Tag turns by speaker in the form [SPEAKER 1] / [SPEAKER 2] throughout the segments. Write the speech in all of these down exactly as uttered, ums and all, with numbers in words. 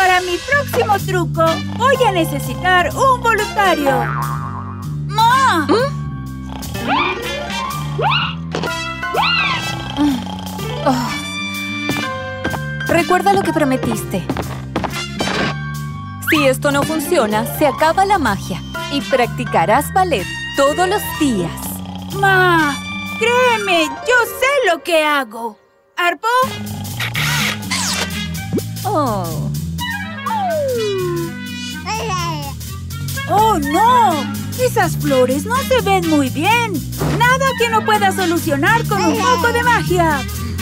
[SPEAKER 1] Para mi próximo truco, voy a necesitar un voluntario. ¡Ma!
[SPEAKER 2] Oh. Recuerda lo que prometiste. Si esto no funciona, se acaba la magia y practicarás ballet todos los días.
[SPEAKER 1] Ma, créeme, yo sé lo que hago. ¿Harpo?
[SPEAKER 2] Oh.
[SPEAKER 1] ¡Oh, no! Esas flores no se ven muy bien. Nada que no pueda solucionar con un poco de magia.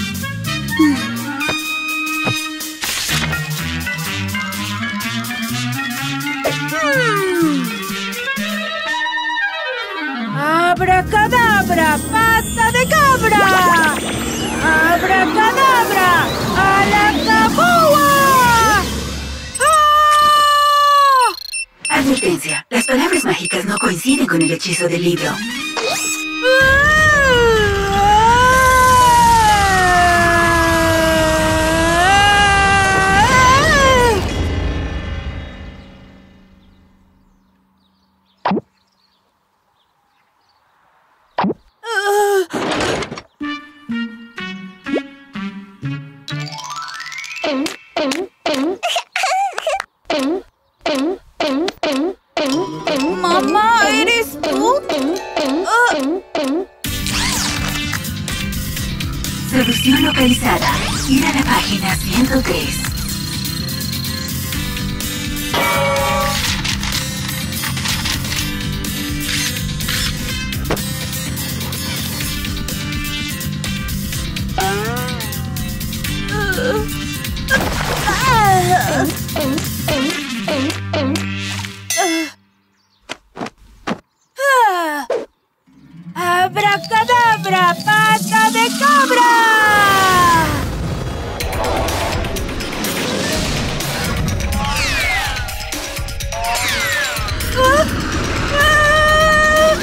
[SPEAKER 1] Hmm. ¡Abracadabra, pata de cabra! ¡Abracadabra, a la caboa! ¡Ah!
[SPEAKER 3] Advertencia, las palabras mágicas no coinciden con el hechizo del libro.
[SPEAKER 1] ¡Mamá, eres tú!
[SPEAKER 3] Solución localizada. Ir a la página ciento tres.
[SPEAKER 1] ¡Abracadabra, pata de cabra! ¡Ah! ¡Ah!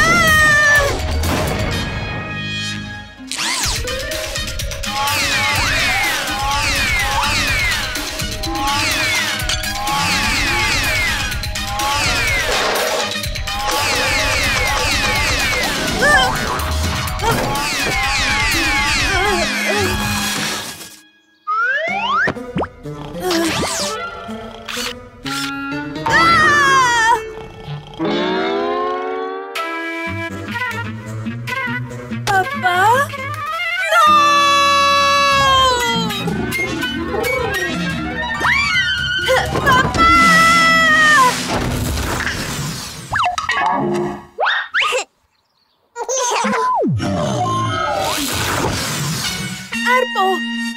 [SPEAKER 1] ¿Papá? ¡No! ¡Papá! ¡Harpo!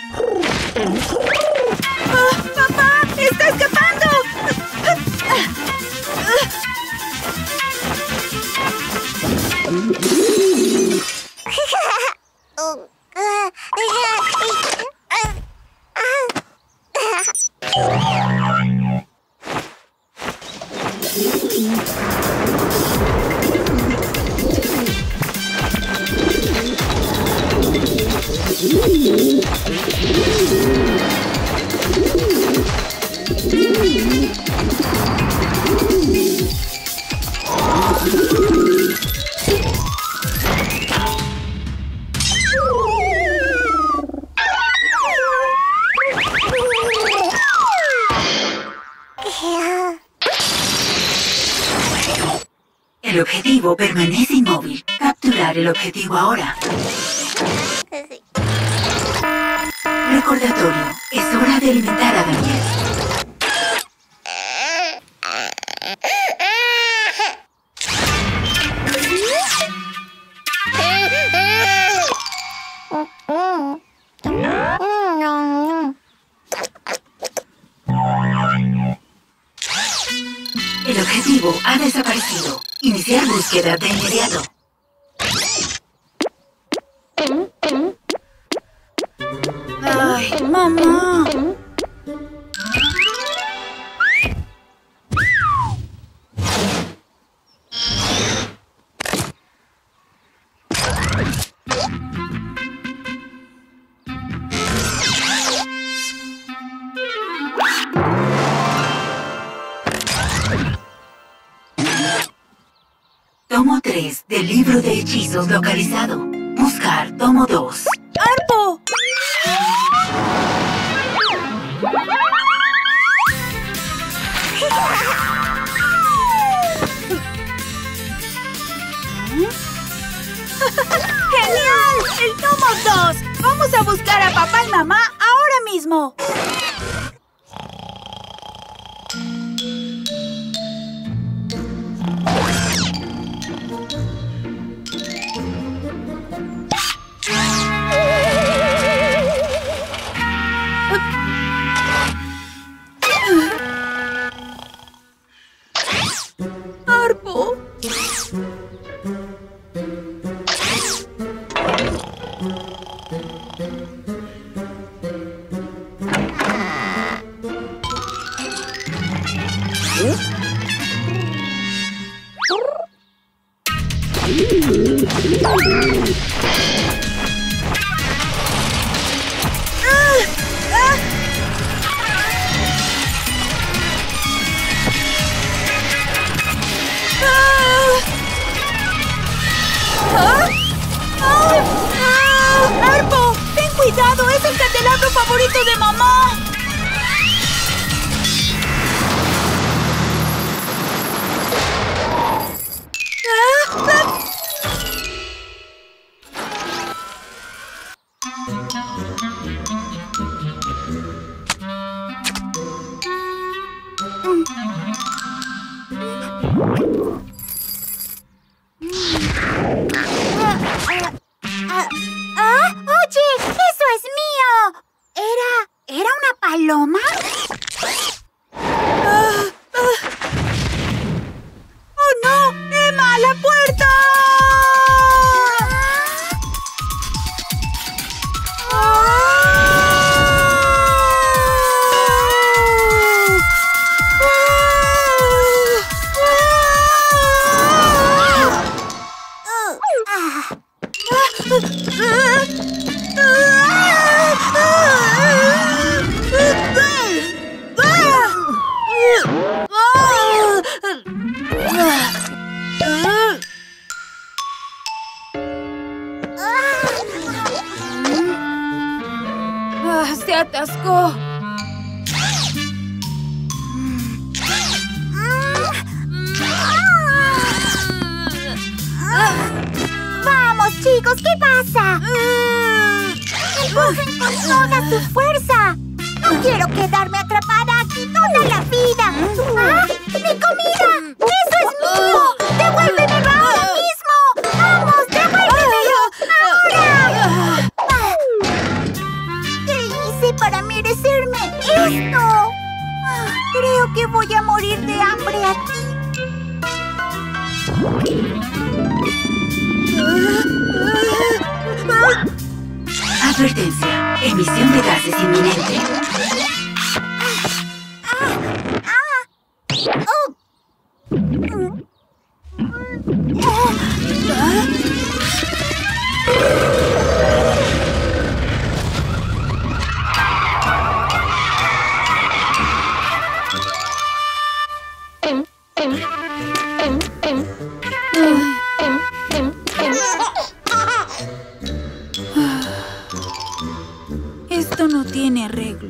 [SPEAKER 1] ¡Ah, ¡Papá! ¡Está escapando!
[SPEAKER 3] El objetivo permanece inmóvil. Capturar el objetivo ahora. Recordatorio. Es hora de alimentar a Daniel. El objetivo ha desaparecido. Iniciar búsqueda de inmediato.
[SPEAKER 1] ¡Ay, mamá!
[SPEAKER 3] tres del libro de hechizos localizado. Buscar tomo dos.
[SPEAKER 1] ¡Harpo! ¡Genial! ¡El tomo dos! ¡Vamos a buscar a papá y mamá ahora mismo! ¡Harpo! ¡Harpo! ¡Ten cuidado! ¡Es el candelabro favorito de mamá! ¡Ah! ¡Oye! ¡Eso es mío! ¿Era... ¿Era una paloma? Ah, ah. ¡Oh, no! ¡Emma, a la puerta! ¡Se atascó! ¡Vamos, chicos! ¿Qué pasa? ¡Empujen con toda su fuerza! ¡No quiero quedarme atrapada aquí toda la vida! ¡Ah! ¡Mi comida! ¡Eso es mío! ¡Devuélvemelo ahora mismo! ¡Vamos, devuélvemelo! ¡Ahora! ¿Qué hice para merecerme esto? Creo que voy a morir de hambre aquí.
[SPEAKER 3] Advertencia. Emisión de gases inminente.
[SPEAKER 1] Esto no tiene arreglo.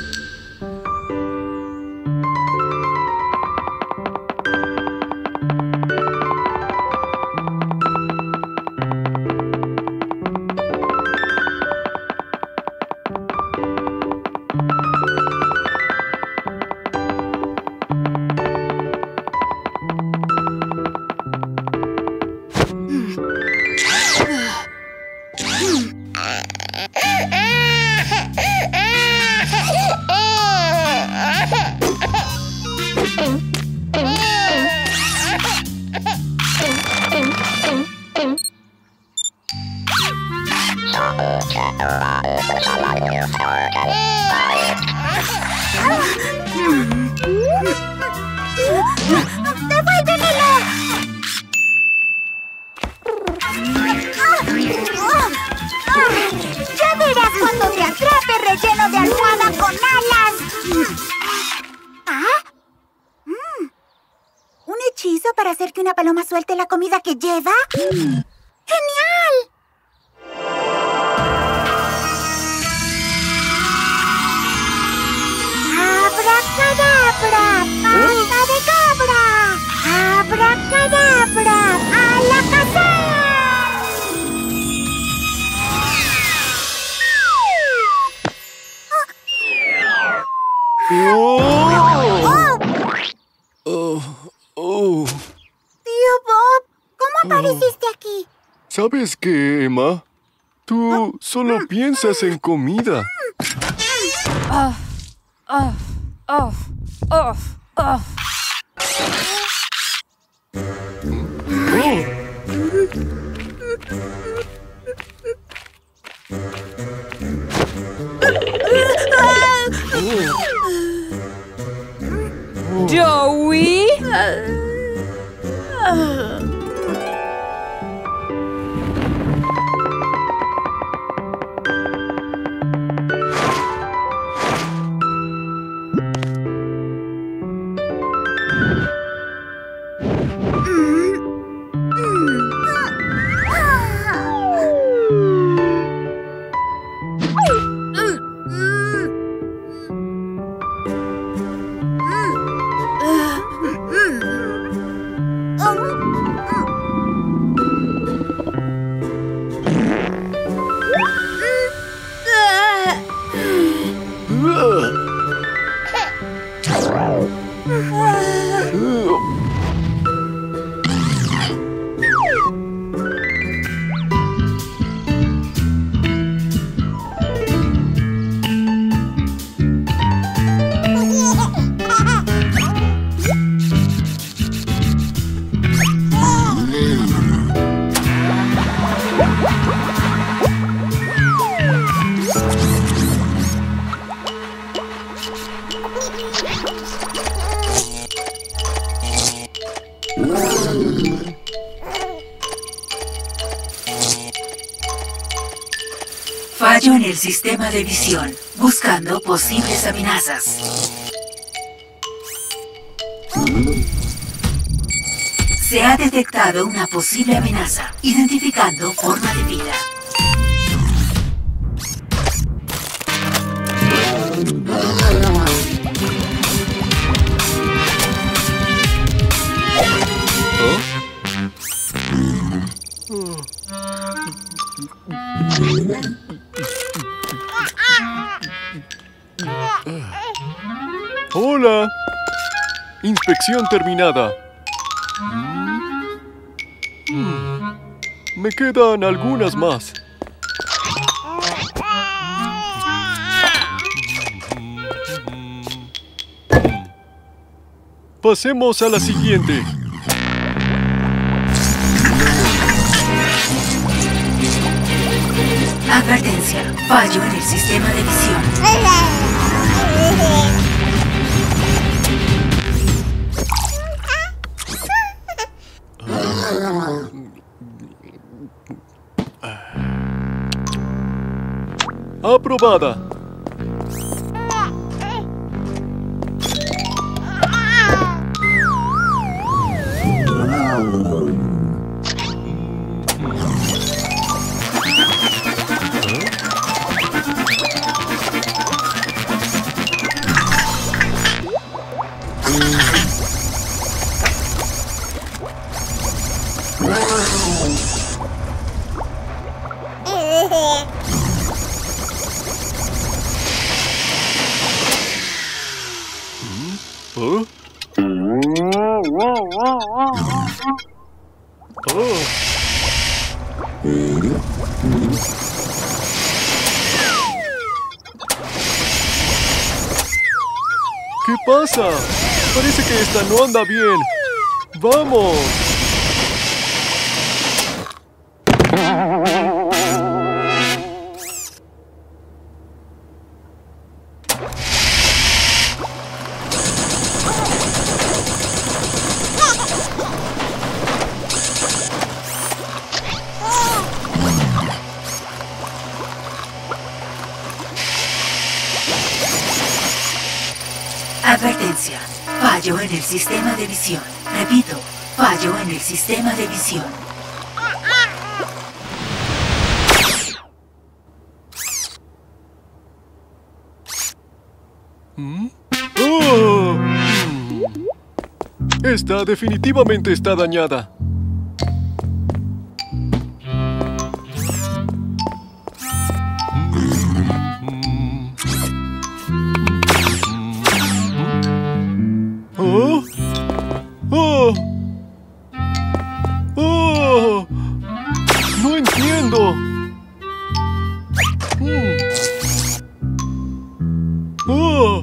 [SPEAKER 4] ¡Devuélvemelo! ¡Ya verás cuando te atrape relleno de almohada con alas! ¿Ah? Mm. ¿Un hechizo para
[SPEAKER 1] hacer que una paloma suelte la comida que lleva? ¡Genial! ¡Abracadabra! ¡Pata de cabra! ¡Abracadabra! ¡A la casa!
[SPEAKER 5] ¡Oh! Oh, oh.
[SPEAKER 1] Tío Bob, ¿cómo apareciste aquí?
[SPEAKER 5] ¿Sabes qué, Emma? Tú solo piensas en comida.
[SPEAKER 2] Oh, oh, oh, oh, oh. Joey.
[SPEAKER 3] Fallo en el sistema de visión, buscando posibles amenazas. Se ha detectado una posible amenaza, identificando forma de vida.
[SPEAKER 5] Hola. Inspección terminada. Me quedan algunas más. Pasemos a la siguiente.
[SPEAKER 3] Advertencia, fallo en el sistema de visión.
[SPEAKER 5] Aprobada. ¿Oh? Oh. ¿Qué pasa? Parece que esta no anda bien. ¡Vamos!
[SPEAKER 3] Advertencia, fallo en el sistema de visión. Repito, Fallo en el sistema de visión.
[SPEAKER 5] ¿Mm? ¡Oh! Esta definitivamente está dañada. ¿Oh? ¡Oh! ¡Oh! ¡No entiendo! Mm. ¡Oh!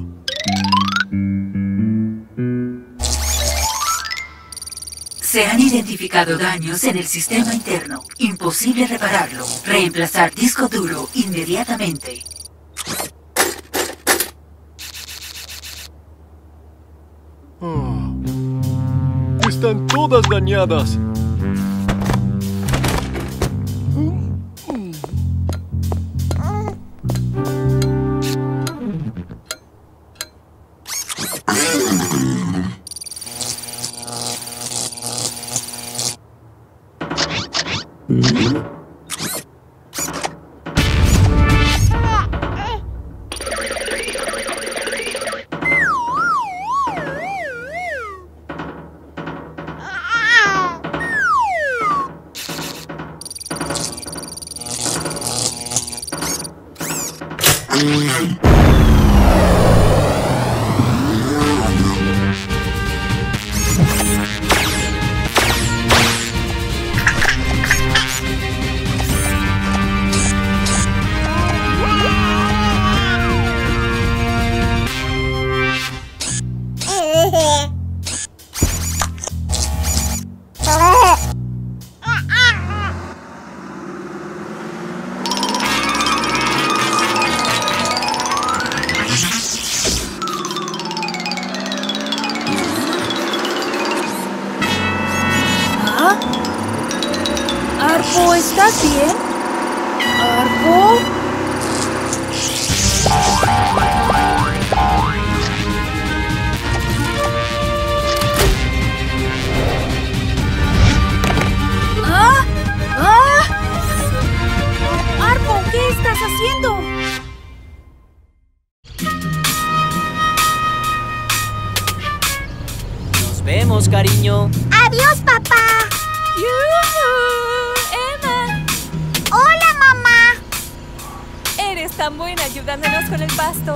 [SPEAKER 3] Se han identificado daños en el sistema interno. Imposible repararlo. Reemplazar disco duro inmediatamente.
[SPEAKER 5] Oh. Están todas dañadas.
[SPEAKER 2] Arpo, ¿estás bien? ¿Arpo? ¿Ah? ¿Ah? Arpo, ¿qué estás haciendo?
[SPEAKER 6] Nos vemos, cariño.
[SPEAKER 1] ¡Adiós, papá!
[SPEAKER 2] ¡Yuhu! ¡Emma!
[SPEAKER 1] ¡Hola, mamá!
[SPEAKER 2] Eres tan buena ayudándonos con el pasto.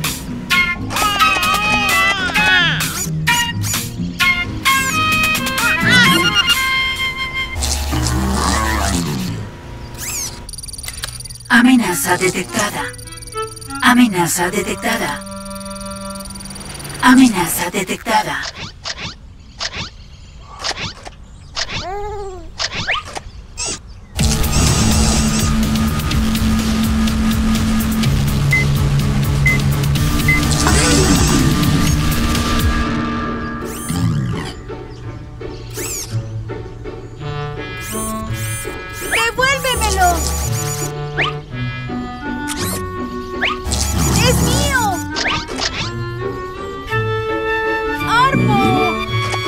[SPEAKER 3] Amenaza detectada. Amenaza detectada. Amenaza detectada.
[SPEAKER 1] ¡Devuélvemelo! ¡Es mío!
[SPEAKER 2] ¡Arpo!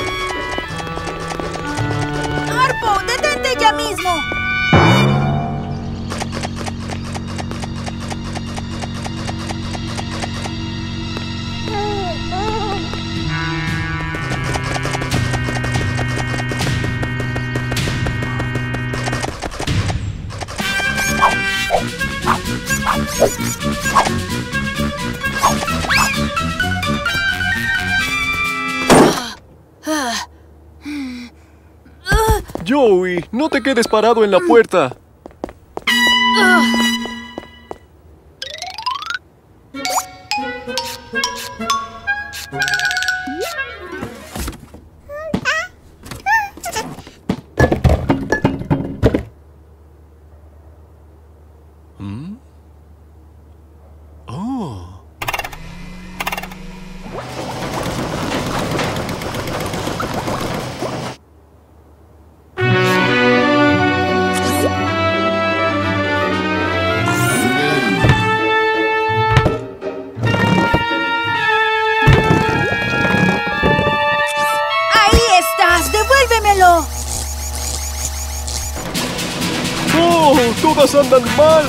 [SPEAKER 1] ¡Arpo, detente ya mismo!
[SPEAKER 5] Joey, no te quedes parado en la puerta. ¿Mm? Oh. cosas andan mal.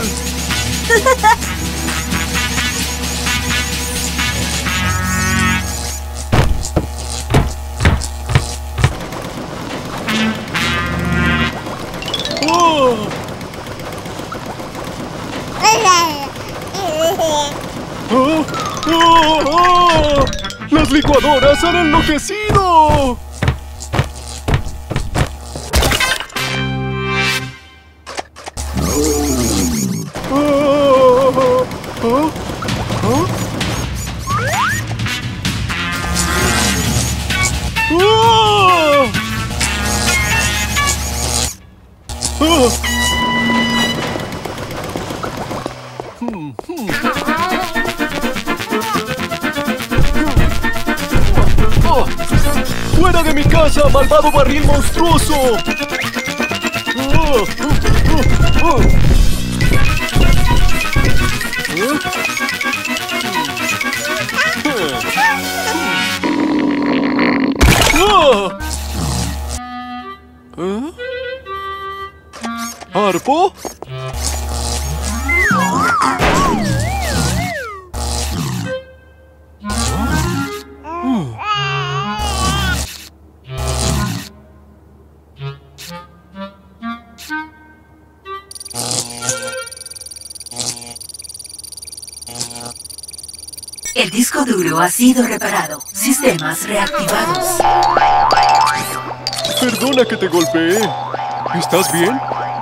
[SPEAKER 5] ¡Oh! ¡Oh! ¡Oh! ¡Oh! ¡Las licuadoras han enloquecido! ¡Oh! ¡Oh! ¡Oh! ¡Oh! ¡Oh! Hmm, hmm. ¡Oh! ¡Fuera de mi casa, malvado barril monstruoso! ¡Oh! ¡Oh! ¡Oh! ¡Oh! ¿Eh? ¿Harpo?
[SPEAKER 3] El disco duro ha sido reparado. Sistemas reactivados.
[SPEAKER 5] Perdona que te golpeé. ¿Estás bien?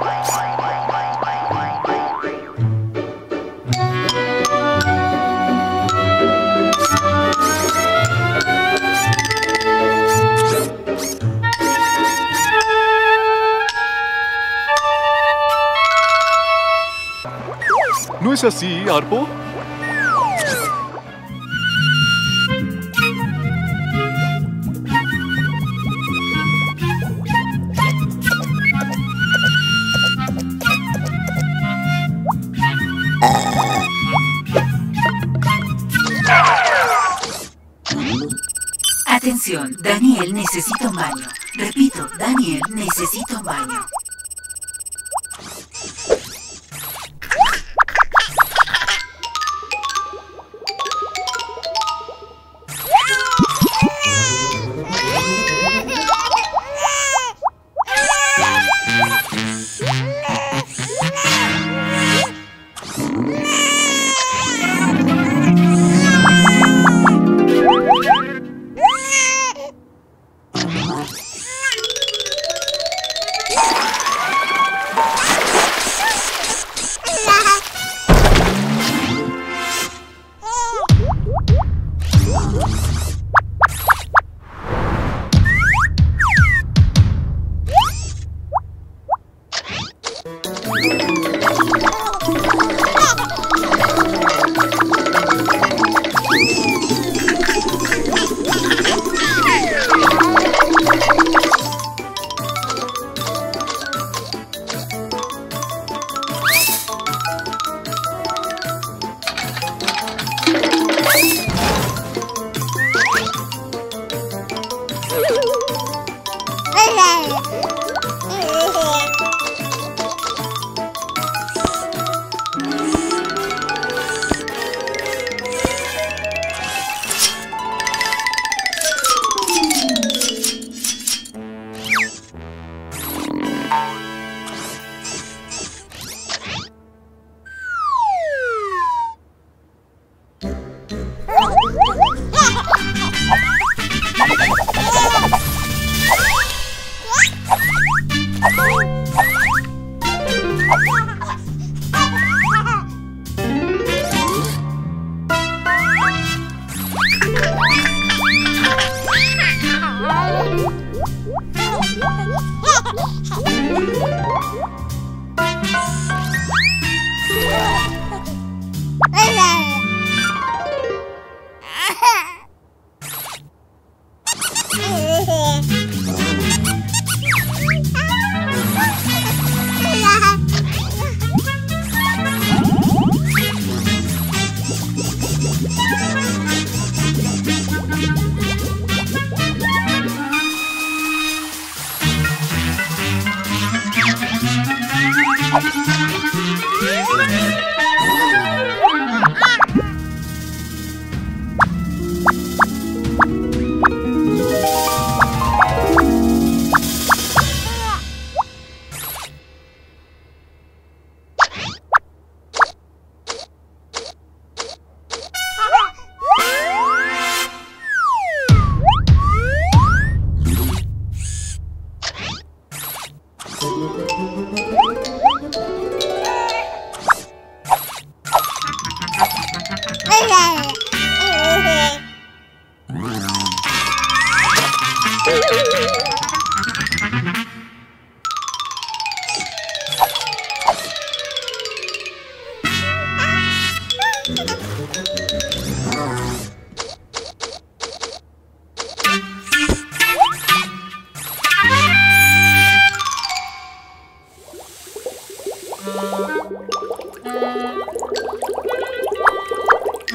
[SPEAKER 5] ¿No es así, Harpo?
[SPEAKER 3] Atención, Daniel necesita un baño. Repito, Daniel necesita un baño.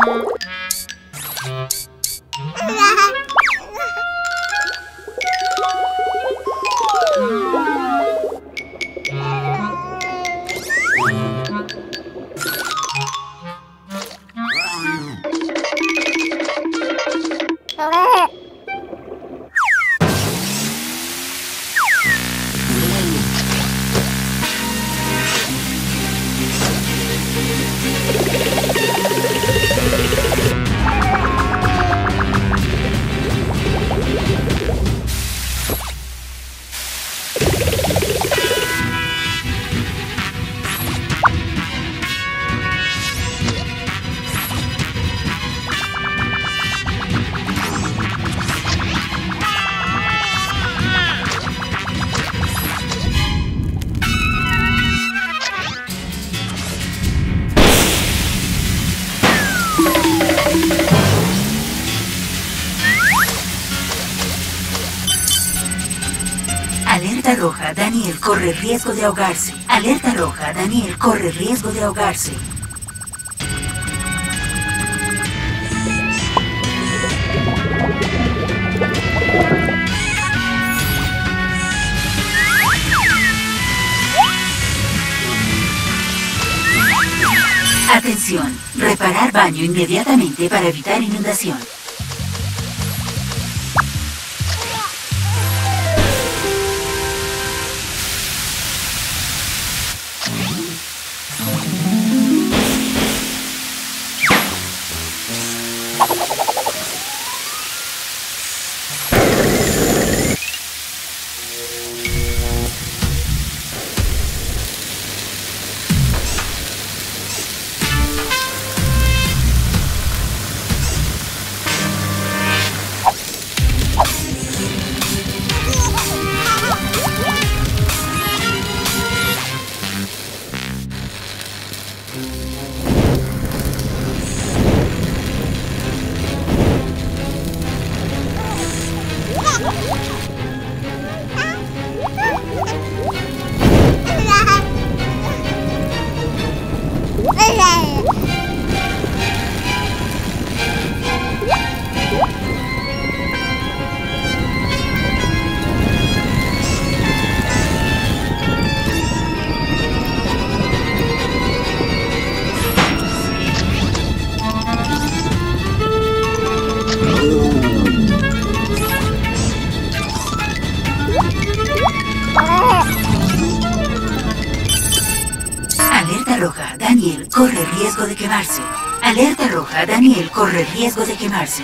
[SPEAKER 3] Alerta roja, Daniel corre riesgo de ahogarse. Alerta roja, Daniel corre riesgo de ahogarse. Atención, reparar baño inmediatamente para evitar inundación. Alerta roja, Daniel corre riesgo de quemarse. Alerta roja, Daniel corre riesgo de quemarse.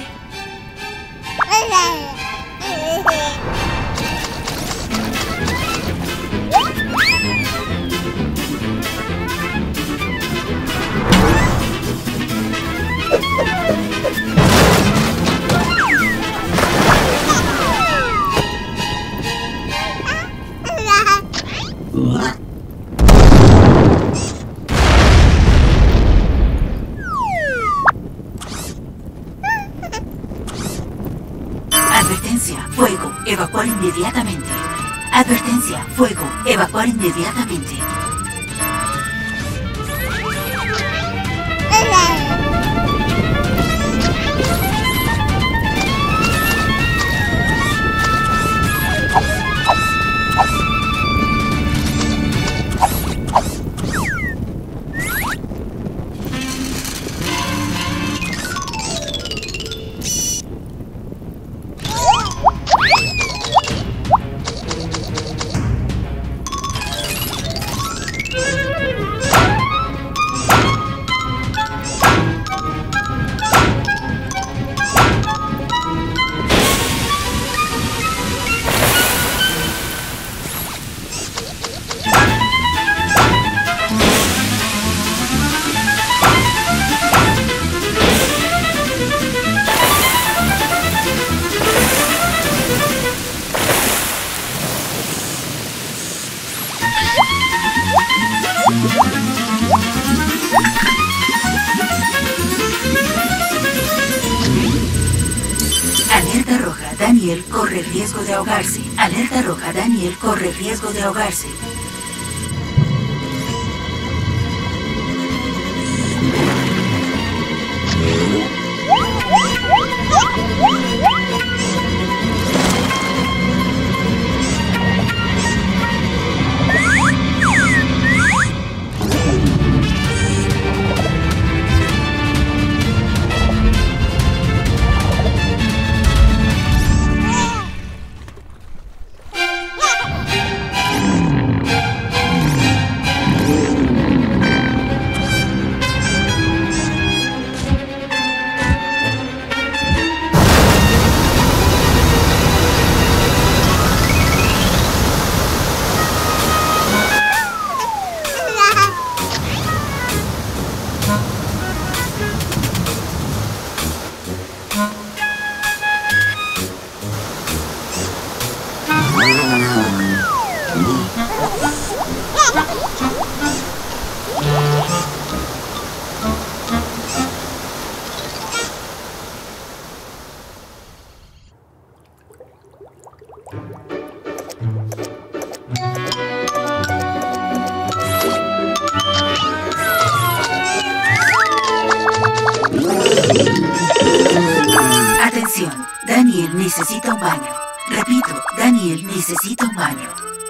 [SPEAKER 3] Advertencia, fuego, evacuar inmediatamente. Advertencia, fuego, evacuar inmediatamente. Alerta roja, Daniel corre riesgo de ahogarse. Alerta roja, Daniel corre riesgo de ahogarse. necesita un baño. Repito, Daniel necesita un baño.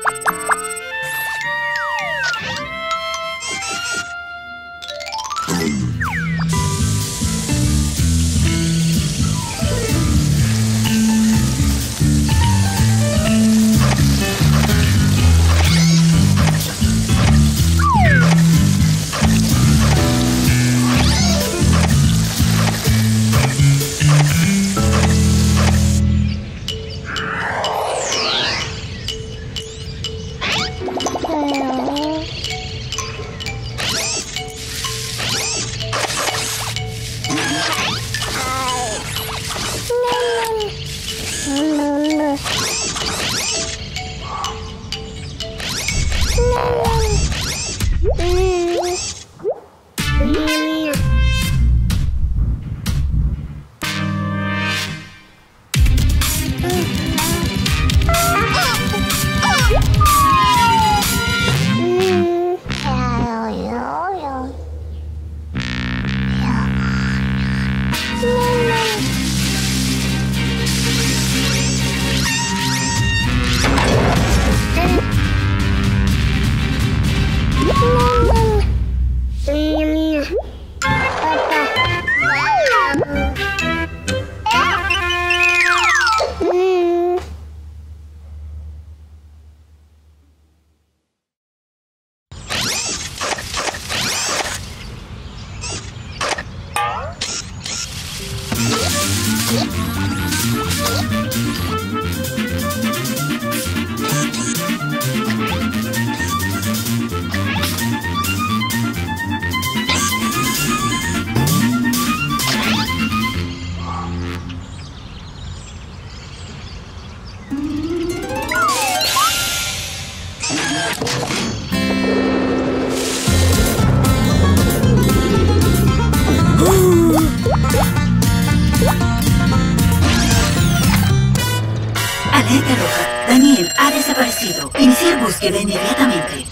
[SPEAKER 3] Alerta roja. Daniel ha desaparecido. Iniciar búsqueda inmediatamente.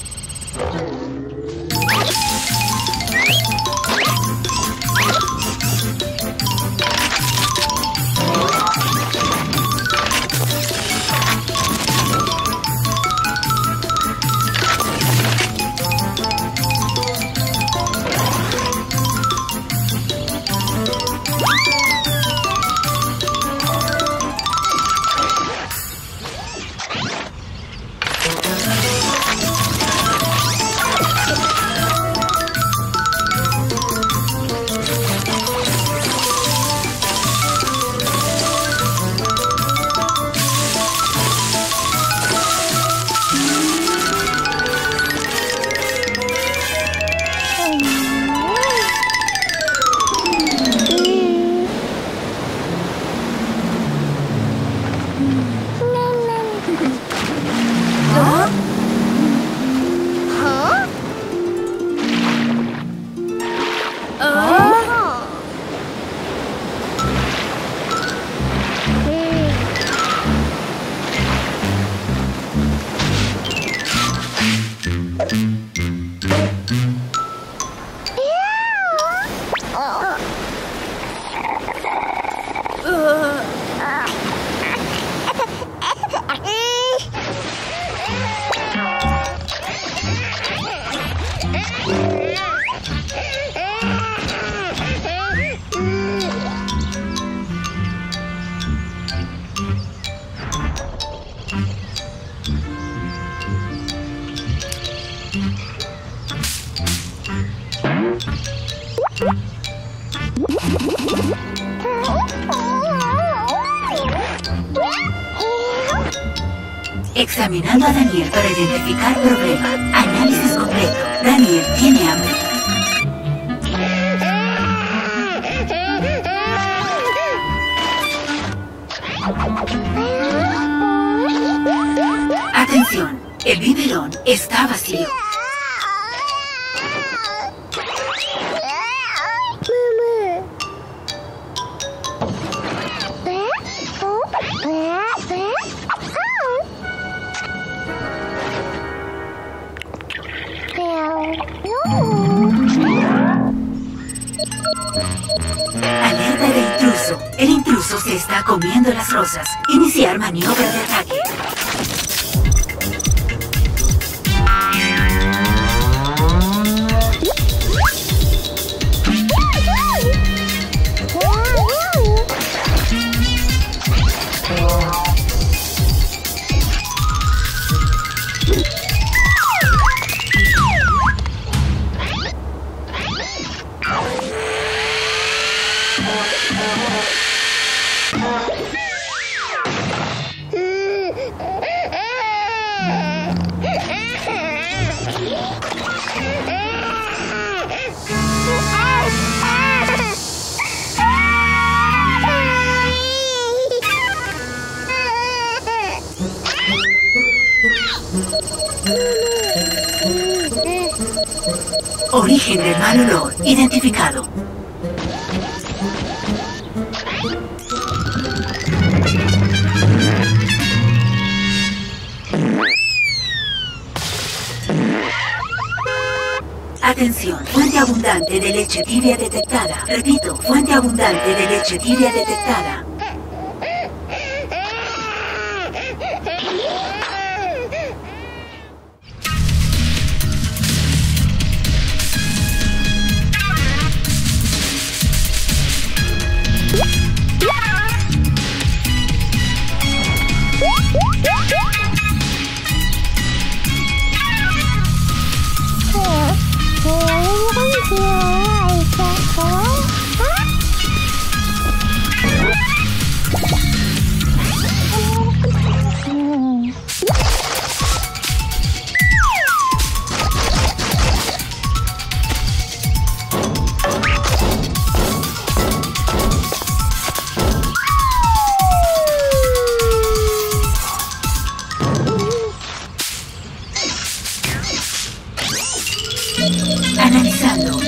[SPEAKER 3] Examinando a Daniel para identificar problema. Análisis completo. Daniel tiene hambre. Atención, el biberón está vacío. Alerta de intruso. El intruso intruso se está comiendo las rosas. Iniciar maniobra de ataque. Origen del mal olor identificado. Atención, fuente abundante de leche tibia detectada. Repito, fuente abundante de leche tibia detectada. Analizando.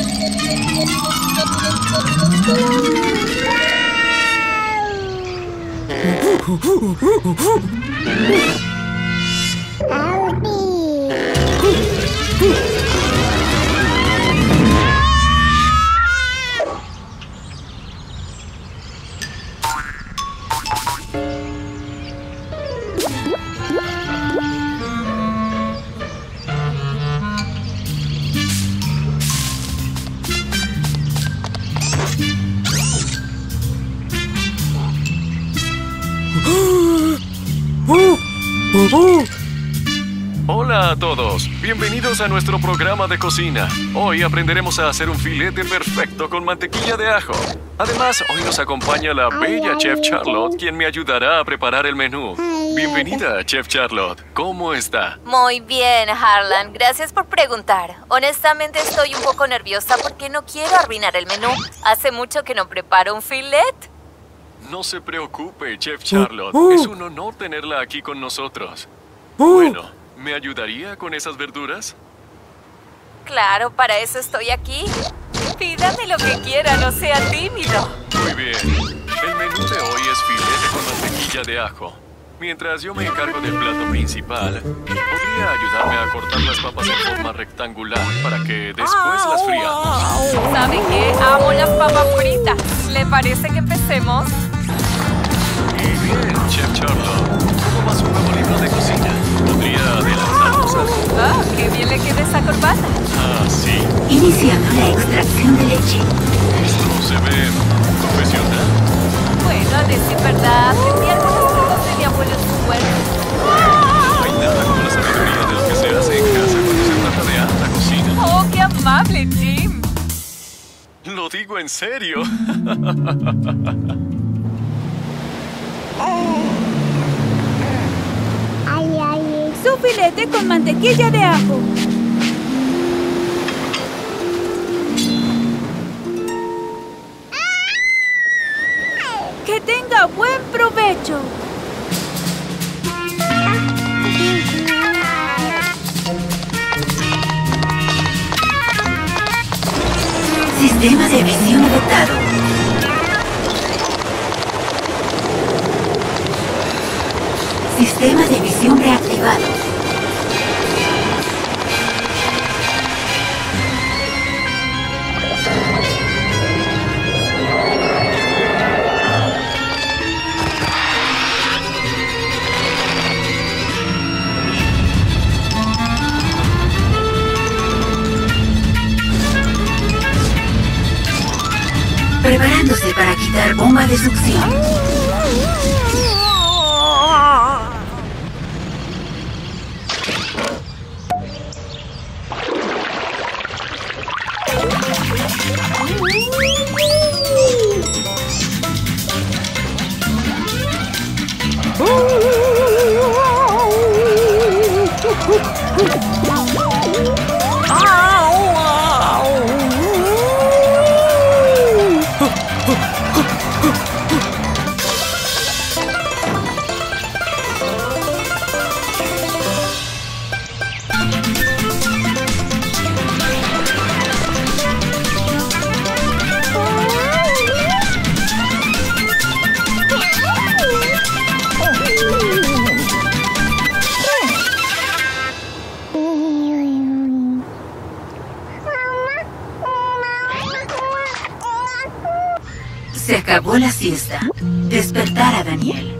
[SPEAKER 5] Hola a todos, bienvenidos a nuestro programa de cocina. Hoy aprenderemos a hacer un filete perfecto con mantequilla de ajo. Además, hoy nos acompaña la bella Chef Charlotte, quien me ayudará a preparar el menú. Bienvenida, Chef Charlotte. ¿Cómo está?
[SPEAKER 2] Muy bien, Harlan. Gracias por preguntar. Honestamente estoy un poco nerviosa porque no quiero arruinar el menú. Hace mucho que no preparo un filet.
[SPEAKER 5] No se preocupe, Chef Charlotte. Es un honor tenerla aquí con nosotros. Bueno, ¿me ayudaría con esas verduras?
[SPEAKER 2] Claro, para eso estoy aquí. Pídame lo que quiera, no sea tímido.
[SPEAKER 5] Muy bien. El menú de hoy es filete con mantequilla de ajo. Mientras yo me encargo del plato principal, ¿podría ayudarme a cortar las papas en forma rectangular para que después las friamos?
[SPEAKER 2] ¿Sabe qué? Amo las papas fritas. ¿Le parece que empecemos?
[SPEAKER 5] Muy bien, Chef Charlotte. ¿Cómo más un nuevo libro de cocina? ¿Podría adelantarnos algo?
[SPEAKER 2] Ah, qué bien le queda esa corbata.
[SPEAKER 5] Ah, sí.
[SPEAKER 3] Iniciando la extracción de leche.
[SPEAKER 5] Esto se ve profesional.
[SPEAKER 2] Bueno, a decir verdad, tenía algunas cosas de mi abuelo en su huerto.
[SPEAKER 5] No hay nada como la sabiduría de lo que se hace en casa cuando se trata de alta cocina.
[SPEAKER 2] Oh, qué amable, Jim.
[SPEAKER 5] Lo digo en serio.
[SPEAKER 1] Su filete con mantequilla de ajo. Que tenga buen provecho.
[SPEAKER 3] Sistema de visión adoptado. Sistema de visión reactivado. Preparándose para quitar bomba de succión. Se acabó la siesta. Despertar a Daniel.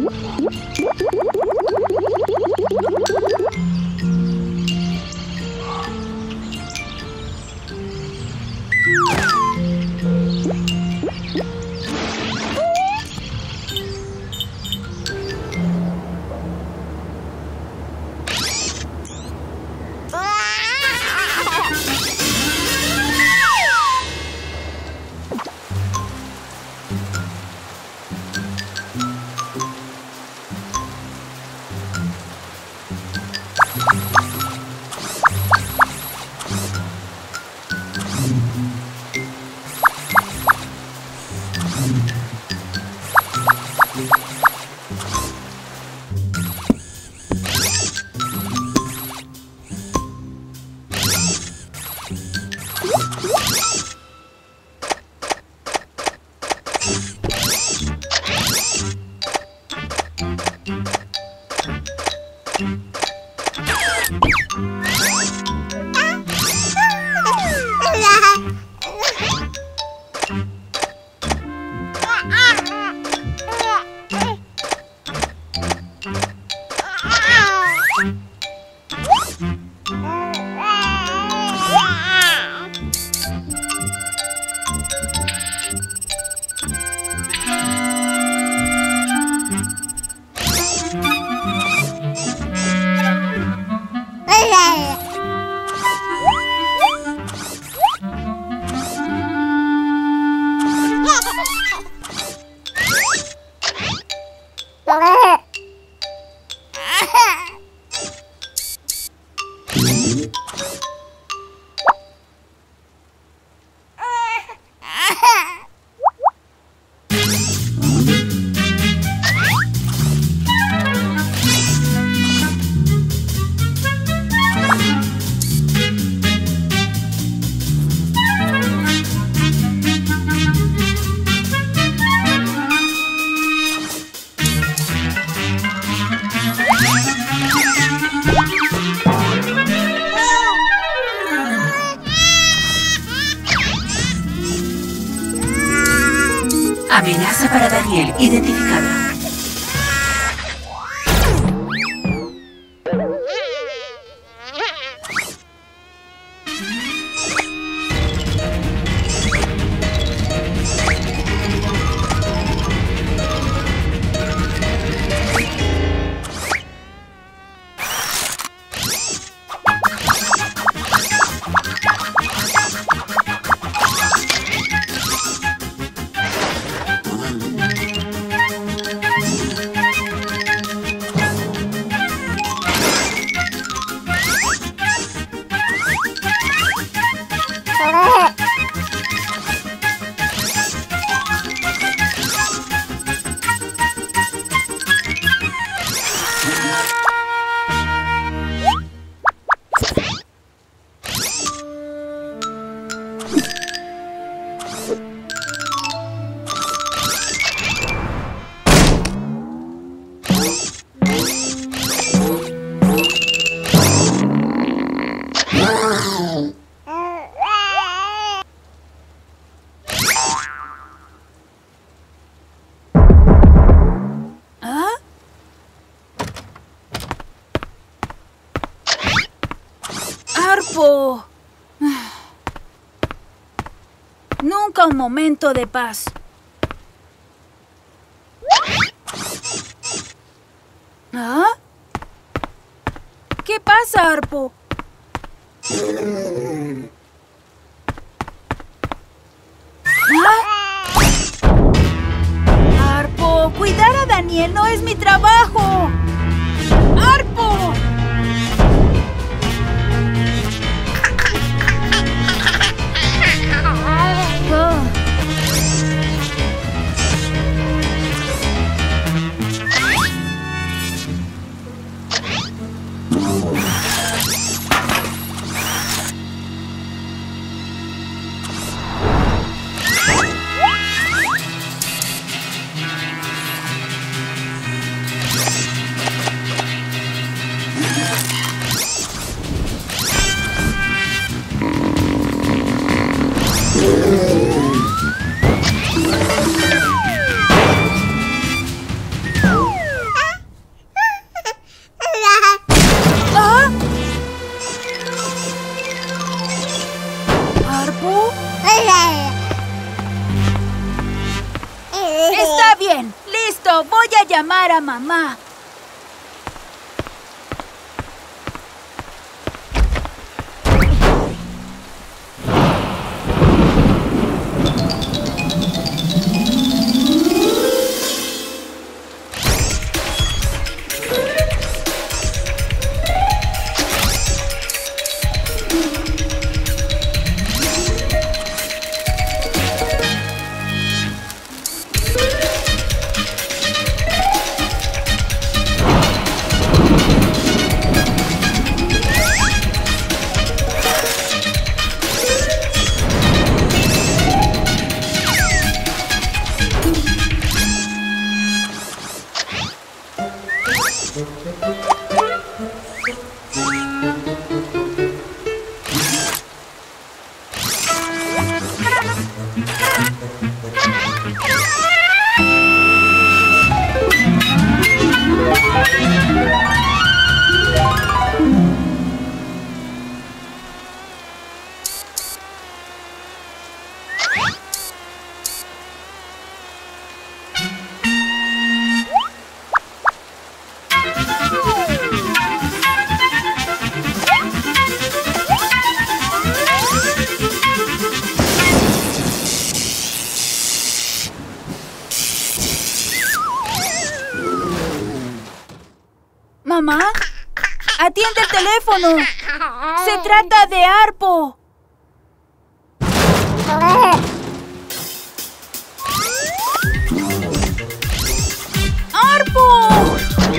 [SPEAKER 3] Amenaza para Daniel identificada.
[SPEAKER 7] ¡Harpo! Nunca un momento de paz. ¿Ah? ¿Qué pasa, Harpo? ¿Ah? Harpo, cuidar a Daniel no es mi trabajo. ¡Harpo! Oh. Está bien, listo, voy a llamar a mamá. Mamá, atiende el teléfono. Se trata de Harpo. ¡Harpo!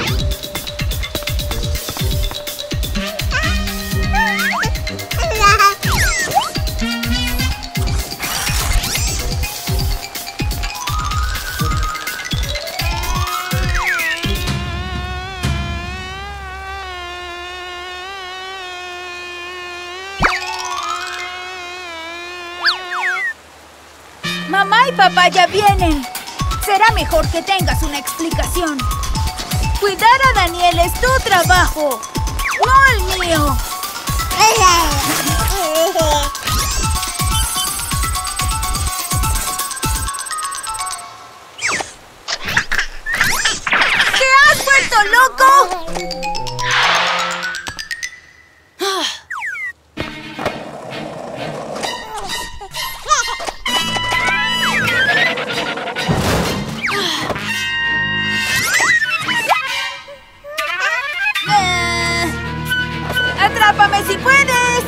[SPEAKER 7] Mamá y papá ya vienen. Será mejor que tengas una explicación. Cuidar a Daniel es tu trabajo, no el mío. ¿Te has vuelto loco? ¡Atrápame si puedes!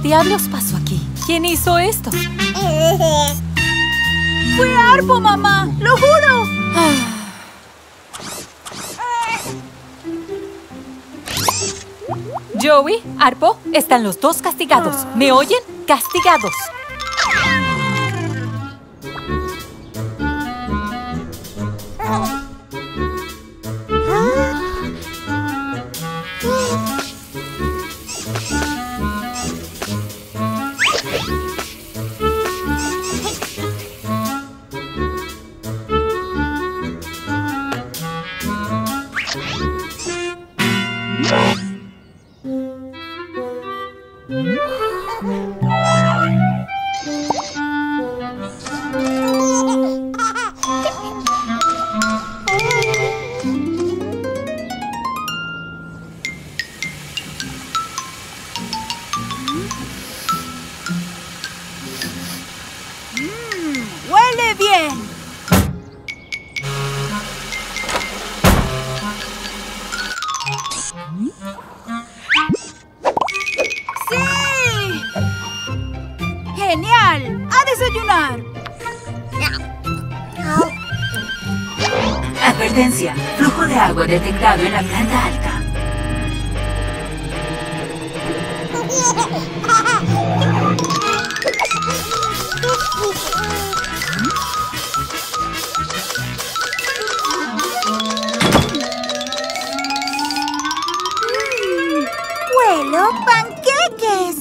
[SPEAKER 2] diablos pasó aquí? ¿Quién hizo esto?
[SPEAKER 7] Fue Harpo, mamá. ¡Lo juro!
[SPEAKER 2] Joey, Harpo, están los dos castigados. ¿Me oyen? Castigados.
[SPEAKER 7] ¡Huele bien! ¡Sí! ¡Genial! ¡A desayunar!
[SPEAKER 3] Advertencia. Flujo de agua detectado en la planta alta.
[SPEAKER 1] ¡Huelo panqueques!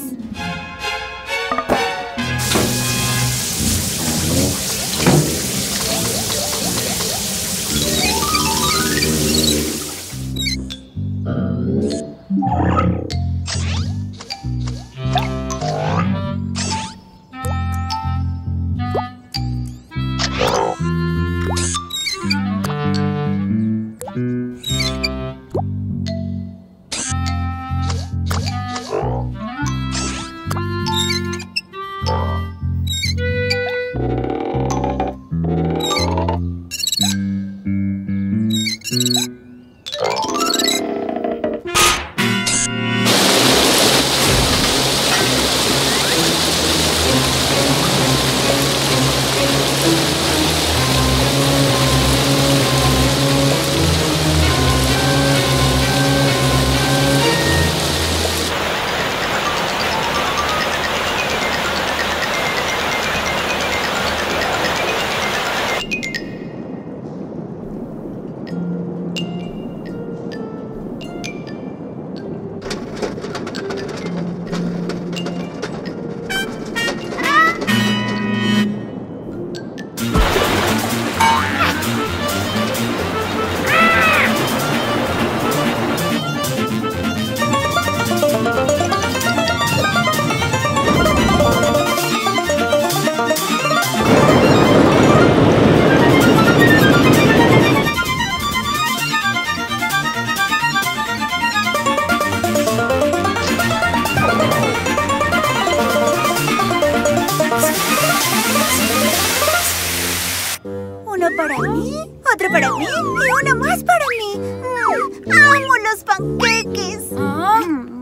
[SPEAKER 1] Uno para mí, otro para mí y uno más para mí. Mm, ¡amo los panqueques!
[SPEAKER 7] ¿Ah?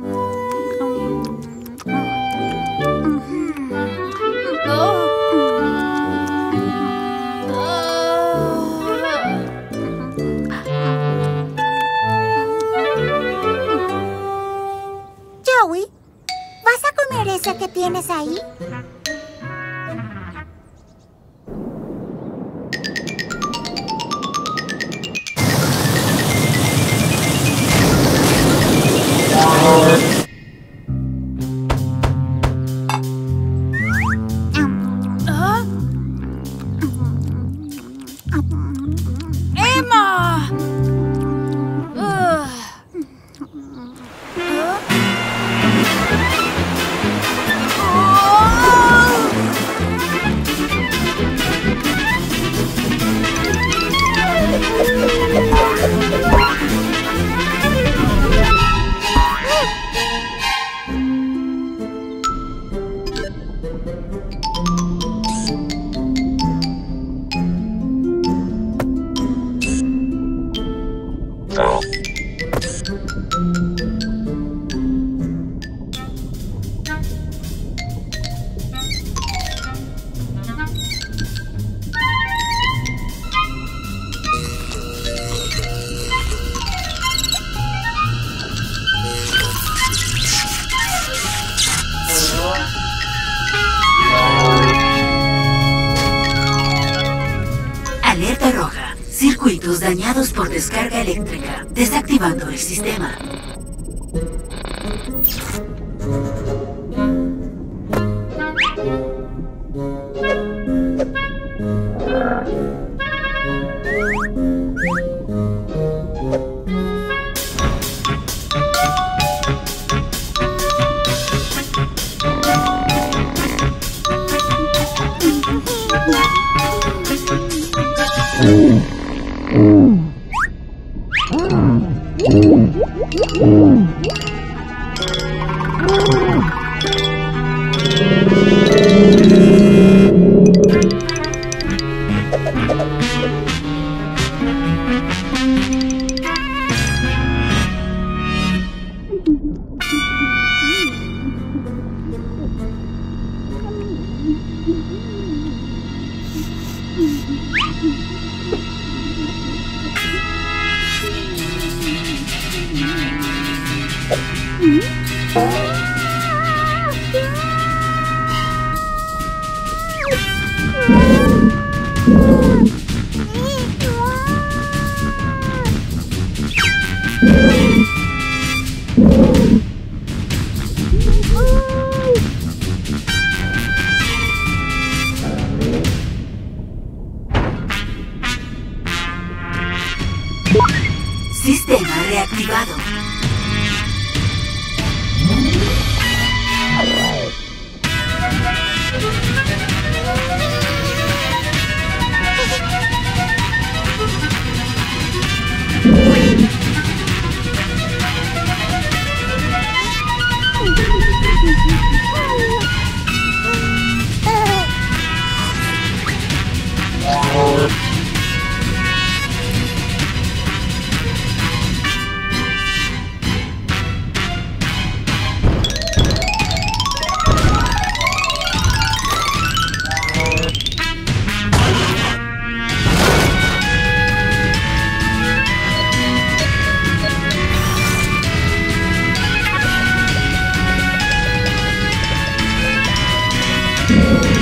[SPEAKER 1] Joey, ¿vas a comer ese que tienes ahí?
[SPEAKER 7] ¡Emma! Ugh.
[SPEAKER 3] dañados por descarga eléctrica. Desactivando el sistema. Sistema reactivado.
[SPEAKER 1] you